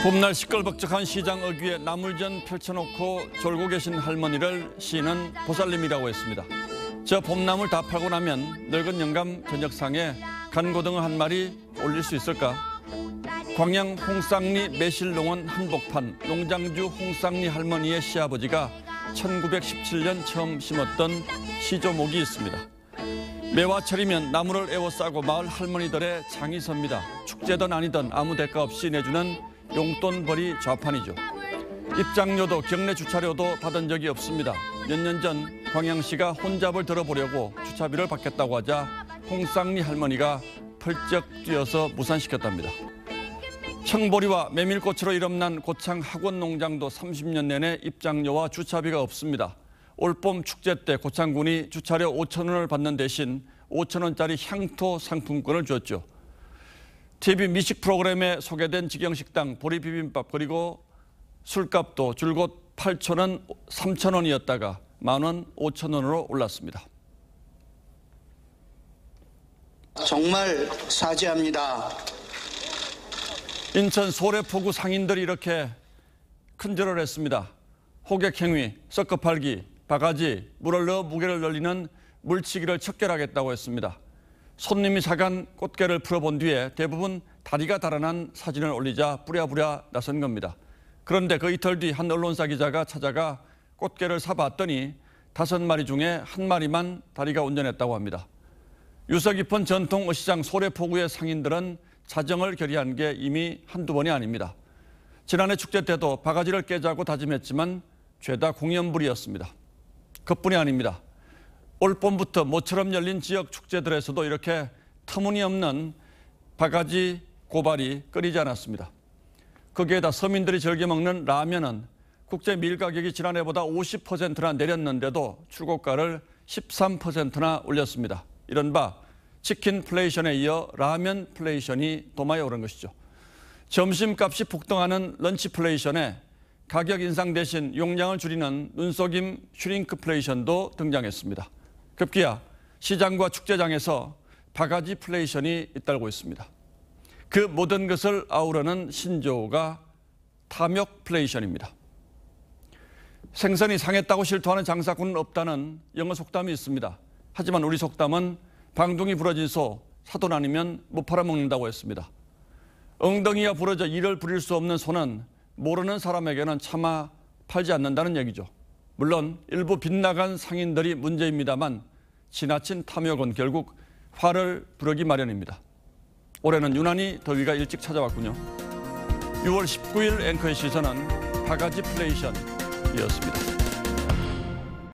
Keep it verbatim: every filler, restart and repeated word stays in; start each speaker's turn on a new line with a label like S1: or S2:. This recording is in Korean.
S1: 봄날 시끌벅적한 시장 어귀에 나물전 펼쳐놓고 졸고 계신 할머니를 시인은 보살님이라고 했습니다. 저 봄나물 다 팔고 나면 늙은 영감 저녁상에 간고등어 한 마리 올릴 수 있을까? 광양 홍쌍리 매실농원 한복판 농장주 홍쌍리 할머니의 시아버지가 천구백십칠 년 처음 심었던 시조목이 있습니다. 매화철이면 나무를 에워 싸고 마을 할머니들의 장이 섭니다. 축제든 아니든 아무 대가 없이 내주는 용돈벌이 좌판이죠. 입장료도 경내 주차료도 받은 적이 없습니다. 몇 년 전 광양시가 혼잡을 들어보려고 주차비를 받겠다고 하자 홍쌍리 할머니가 펄쩍 뛰어서 무산시켰답니다. 청보리와 메밀꽃으로 이름난 고창 학원 농장도 삼십 년 내내 입장료와 주차비가 없습니다. 올봄 축제 때 고창군이 주차료 오천 원을 받는 대신 오천 원짜리 향토 상품권을 줬죠. 티비 미식 프로그램에 소개된 직영식당 보리비빔밥 그리고 술값도 줄곧 팔천 원, 삼천 원이었다가 만 원, 오천 원으로 올랐습니다.
S2: 정말 사죄합니다.
S1: 인천 소래포구 상인들이 이렇게 큰절을 했습니다. 호객행위, 섞어팔기, 바가지, 물을 넣어 무게를 늘리는 물치기를 척결하겠다고 했습니다. 손님이 사간 꽃게를 풀어본 뒤에 대부분 다리가 달아난 사진을 올리자 부랴부랴 나선 겁니다. 그런데 그 이틀 뒤 한 언론사 기자가 찾아가 꽃게를 사봤더니 다섯 마리 중에 한 마리만 다리가 온전했다고 합니다. 유서 깊은 전통 어시장 소래포구의 상인들은 자정을 결의한 게 이미 한두 번이 아닙니다. 지난해 축제 때도 바가지를 깨자고 다짐했지만 죄다 공연불이었습니다. 그뿐이 아닙니다. 올 봄부터 모처럼 열린 지역 축제들에서도 이렇게 터무니없는 바가지 고발이 끊이지 않았습니다. 거기에다 서민들이 즐겨 먹는 라면은 국제 밀 가격이 지난해보다 오십 퍼센트나 내렸는데도 출고가를 십삼 퍼센트나 올렸습니다. 이른바 치킨 플레이션에 이어 라면 플레이션이 도마에 오른 것이죠. 점심값이 폭등하는 런치 플레이션에 가격 인상 대신 용량을 줄이는 눈속임 슈링크플레이션도 등장했습니다. 급기야 시장과 축제장에서 바가지 플레이션이 잇따르고 있습니다. 그 모든 것을 아우르는 신조어가 탐욕플레이션입니다. 생선이 상했다고 실토하는 장사꾼은 없다는 영어 속담이 있습니다. 하지만 우리 속담은 방둥이 부러진 소, 사돈 아니면 못 팔아먹는다고 했습니다. 엉덩이가 부러져 일을 부릴 수 없는 소는 모르는 사람에게는 차마 팔지 않는다는 얘기죠. 물론 일부 빗나간 상인들이 문제입니다만 지나친 탐욕은 결국 화를 부르기 마련입니다. 올해는 유난히 더위가 일찍 찾아왔군요. 유월 십구일 앵커의 시선은 바가지 플레이션이었습니다.